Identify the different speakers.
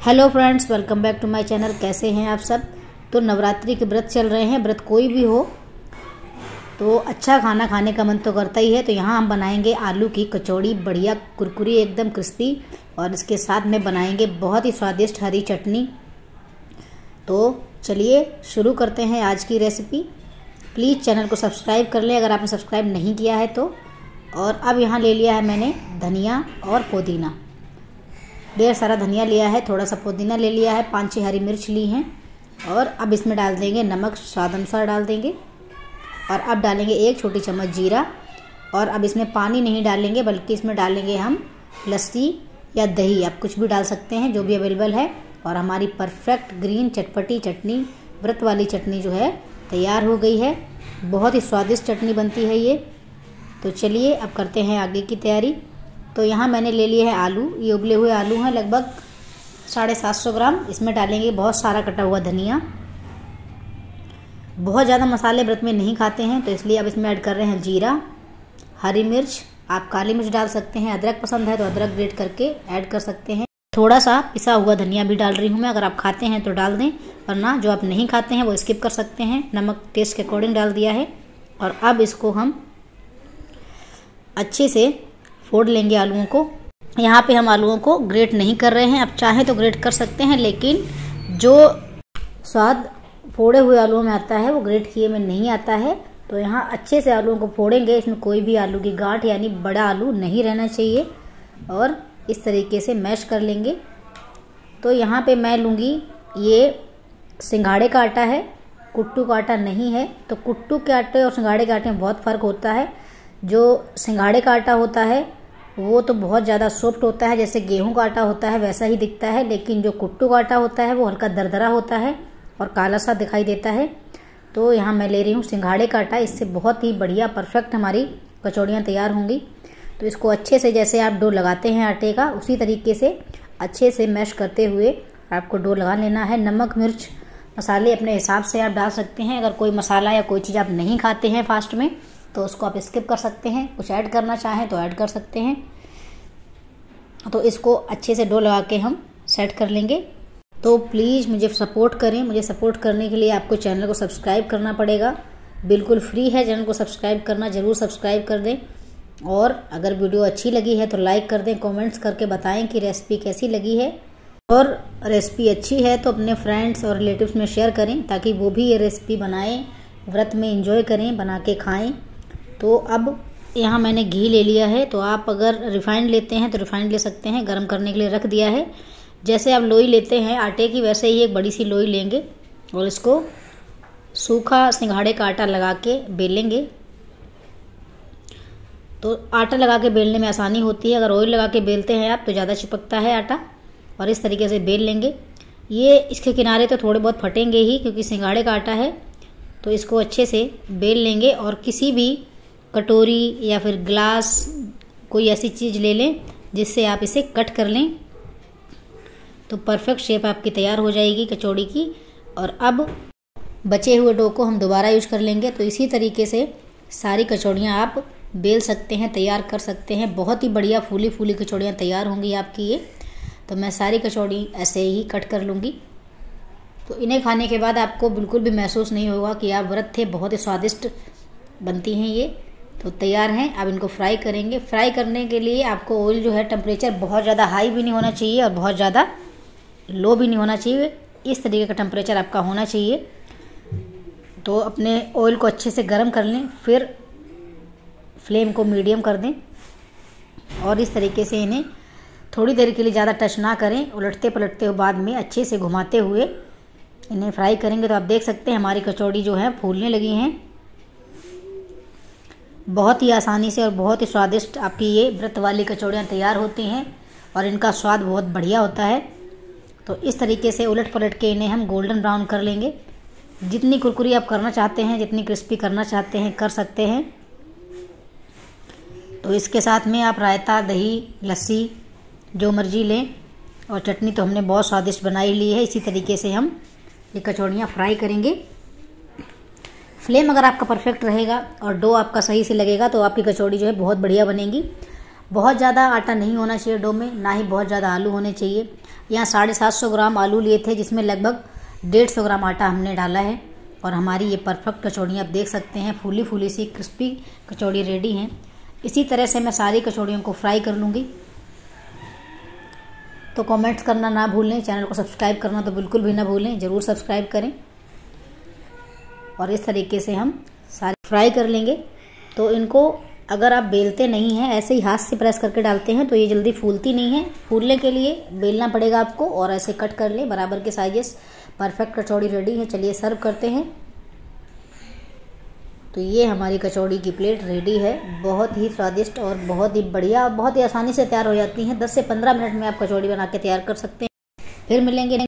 Speaker 1: Hello friends, welcome back to my channel. कैसे हैं आप सब। तो नवरात्रि के व्रत चल रहे हैं। व्रत कोई भी हो तो अच्छा खाना खाने का मन तो करता ही है। तो यहाँ हम बनाएंगे आलू की कचौड़ी, बढ़िया कुरकुरी एकदम क्रिस्पी, और इसके साथ में बनाएंगे बहुत ही स्वादिष्ट हरी चटनी। तो चलिए शुरू करते हैं आज की रेसिपी। प्लीज़ चैनल को सब्सक्राइब कर लें अगर आपने सब्सक्राइब नहीं किया है तो। और अब यहाँ ले लिया है मैंने धनिया और पुदीना, ढेर सारा धनिया लिया है, थोड़ा सा पुदीना ले लिया है, 5-6 हरी मिर्च ली हैं। और अब इसमें डाल देंगे नमक, स्वाद अनुसार डाल देंगे। और अब डालेंगे 1 छोटी चम्मच जीरा। और अब इसमें पानी नहीं डालेंगे, बल्कि इसमें डालेंगे हम लस्सी या दही, आप कुछ भी डाल सकते हैं जो भी अवेलेबल है। और हमारी परफेक्ट ग्रीन चटपटी चटनी, व्रत वाली चटनी जो है तैयार हो गई है। बहुत ही स्वादिष्ट चटनी बनती है ये। तो चलिए अब करते हैं आगे की तैयारी। तो यहाँ मैंने ले लिए हैं आलू, ये उबले हुए आलू हैं लगभग 750 ग्राम। इसमें डालेंगे बहुत सारा कटा हुआ धनिया। बहुत ज़्यादा मसाले व्रत में नहीं खाते हैं, तो इसलिए अब इसमें ऐड कर रहे हैं जीरा, हरी मिर्च, आप काली मिर्च डाल सकते हैं, अदरक पसंद है तो अदरक ग्रेट करके ऐड कर सकते हैं। थोड़ा सा पिसा हुआ धनिया भी डाल रही हूँ मैं, अगर आप खाते हैं तो डाल दें, वरना जो आप नहीं खाते हैं वो स्किप कर सकते हैं। नमक टेस्ट के अकॉर्डिंग डाल दिया है। और अब इसको हम अच्छे से फोड़ लेंगे आलूओं को। यहाँ पे हम आलूओं को ग्रेट नहीं कर रहे हैं, आप चाहें तो ग्रेट कर सकते हैं, लेकिन जो स्वाद फोड़े हुए आलूओं में आता है वो ग्रेट किए में नहीं आता है। तो यहाँ अच्छे से आलूओं को फोड़ेंगे, इसमें कोई भी आलू की गांठ यानी बड़ा आलू नहीं रहना चाहिए। और इस तरीके से मैश कर लेंगे। तो यहाँ पे मैं लूँगी, ये सिंघाड़े का आटा है, कुट्टू का आटा नहीं है। तो कुट्टू के आटे और सिंघाड़े के आटे में बहुत फ़र्क होता है। जो सिंघाड़े का आटा होता है वो तो बहुत ज़्यादा सॉफ्ट होता है, जैसे गेहूं का आटा होता है वैसा ही दिखता है। लेकिन जो कुट्टू का आटा होता है वो हल्का दरदरा होता है और काला सा दिखाई देता है। तो यहाँ मैं ले रही हूँ सिंघाड़े का आटा, इससे बहुत ही बढ़िया परफेक्ट हमारी कचौड़ियाँ तैयार होंगी। तो इसको अच्छे से, जैसे आप डो लगाते हैं आटे का, उसी तरीके से अच्छे से मैश करते हुए आपको डो लगा लेना है। नमक मिर्च मसाले अपने हिसाब से आप डाल सकते हैं। अगर कोई मसाला या कोई चीज़ आप नहीं खाते हैं फास्ट में तो उसको आप स्किप कर सकते हैं, कुछ ऐड करना चाहें तो ऐड कर सकते हैं। तो इसको अच्छे से डो लगा के हम सेट कर लेंगे। तो प्लीज़ मुझे सपोर्ट करें। मुझे सपोर्ट करने के लिए आपको चैनल को सब्सक्राइब करना पड़ेगा, बिल्कुल फ्री है चैनल को सब्सक्राइब करना। ज़रूर सब्सक्राइब कर दें। और अगर वीडियो अच्छी लगी है तो लाइक कर दें, कमेंट्स करके बताएं कि रेसिपी कैसी लगी है। और रेसिपी अच्छी है तो अपने फ्रेंड्स और रिलेटिव्स में शेयर करें, ताकि वो भी ये रेसिपी बनाएं, व्रत में एंजॉय करें, बना के खाएं। तो अब यहाँ मैंने घी ले लिया है, तो आप अगर रिफाइंड लेते हैं तो रिफाइंड ले सकते हैं, गरम करने के लिए रख दिया है। जैसे आप लोई लेते हैं आटे की, वैसे ही एक बड़ी सी लोई लेंगे और इसको सूखा सिंघाड़े का आटा लगा के बेलेंगे। तो आटा लगा के बेलने में आसानी होती है। अगर ऑयल लगा के बेलते हैं आप तो ज़्यादा चिपकता है आटा। और इस तरीके से बेल लेंगे। ये इसके किनारे तो थोड़े बहुत फटेंगे ही, क्योंकि सिंघाड़े का आटा है। तो इसको अच्छे से बेल लेंगे और किसी भी कटोरी या फिर ग्लास, कोई ऐसी चीज़ ले लें जिससे आप इसे कट कर लें। तो परफेक्ट शेप आपकी तैयार हो जाएगी कचौड़ी की। और अब बचे हुए डो को हम दोबारा यूज कर लेंगे। तो इसी तरीके से सारी कचौड़ियाँ आप बेल सकते हैं, तैयार कर सकते हैं। बहुत ही बढ़िया फूली फूली कचौड़ियाँ तैयार होंगी आपकी ये। तो मैं सारी कचौड़ी ऐसे ही कट कर लूँगी। तो इन्हें खाने के बाद आपको बिल्कुल भी महसूस नहीं होगा कि आप व्रत थे। बहुत ही स्वादिष्ट बनती हैं ये। तो तैयार हैं। अब इनको फ्राई करेंगे। फ्राई करने के लिए आपको ऑयल जो है टेम्परेचर बहुत ज़्यादा हाई भी नहीं होना चाहिए और बहुत ज़्यादा लो भी नहीं होना चाहिए। इस तरीके का टेम्परेचर आपका होना चाहिए। तो अपने ऑयल को अच्छे से गर्म कर लें, फिर फ्लेम को मीडियम कर दें। और इस तरीके से इन्हें थोड़ी देर के लिए ज़्यादा टच ना करें, उलटते पलटते हुए बाद में अच्छे से घुमाते हुए इन्हें फ्राई करेंगे। तो आप देख सकते हैं हमारी कचौड़ी जो है फूलने लगी हैं। बहुत ही आसानी से और बहुत ही स्वादिष्ट आपकी ये व्रत वाली कचौड़ियाँ तैयार होती हैं और इनका स्वाद बहुत बढ़िया होता है। तो इस तरीके से उलट पलट के इन्हें हम गोल्डन ब्राउन कर लेंगे। जितनी कुरकुरी आप करना चाहते हैं, जितनी क्रिस्पी करना चाहते हैं, कर सकते हैं। तो इसके साथ में आप रायता, दही, लस्सी जो मर्जी लें। और चटनी तो हमने बहुत स्वादिष्ट बनाई ली है। इसी तरीके से हम ये कचौड़ियाँ फ्राई करेंगे। फ्लेम अगर आपका परफेक्ट रहेगा और डो आपका सही से लगेगा तो आपकी कचौड़ी जो है बहुत बढ़िया बनेगी। बहुत ज़्यादा आटा नहीं होना चाहिए डो में, ना ही बहुत ज़्यादा आलू होने चाहिए। यहाँ 750 ग्राम आलू लिए थे, जिसमें लगभग 150 ग्राम आटा हमने डाला है। और हमारी ये परफेक्ट कचौड़ी आप देख सकते हैं, फूली फूली सी क्रिस्पी कचौड़ी रेडी हैं। इसी तरह से मैं सारी कचौड़ियों को फ्राई कर लूँगी। तो कमेंट्स करना ना भूलें, चैनल को सब्सक्राइब करना तो बिल्कुल भी ना भूलें, ज़रूर सब्सक्राइब करें। और इस तरीके से हम सारे फ्राई कर लेंगे। तो इनको अगर आप बेलते नहीं हैं, ऐसे ही हाथ से प्रेस करके डालते हैं तो ये जल्दी फूलती नहीं है। फूलने के लिए बेलना पड़ेगा आपको और ऐसे कट कर लें बराबर के साइजेस। परफेक्ट कचौड़ी रेडी है। चलिए सर्व करते हैं। तो ये हमारी कचौड़ी की प्लेट रेडी है। बहुत ही स्वादिष्ट और बहुत ही बढ़िया, बहुत ही आसानी से तैयार हो जाती हैं। 10 से 15 मिनट में आप कचौड़ी बना के तैयार कर सकते हैं। फिर मिलेंगे।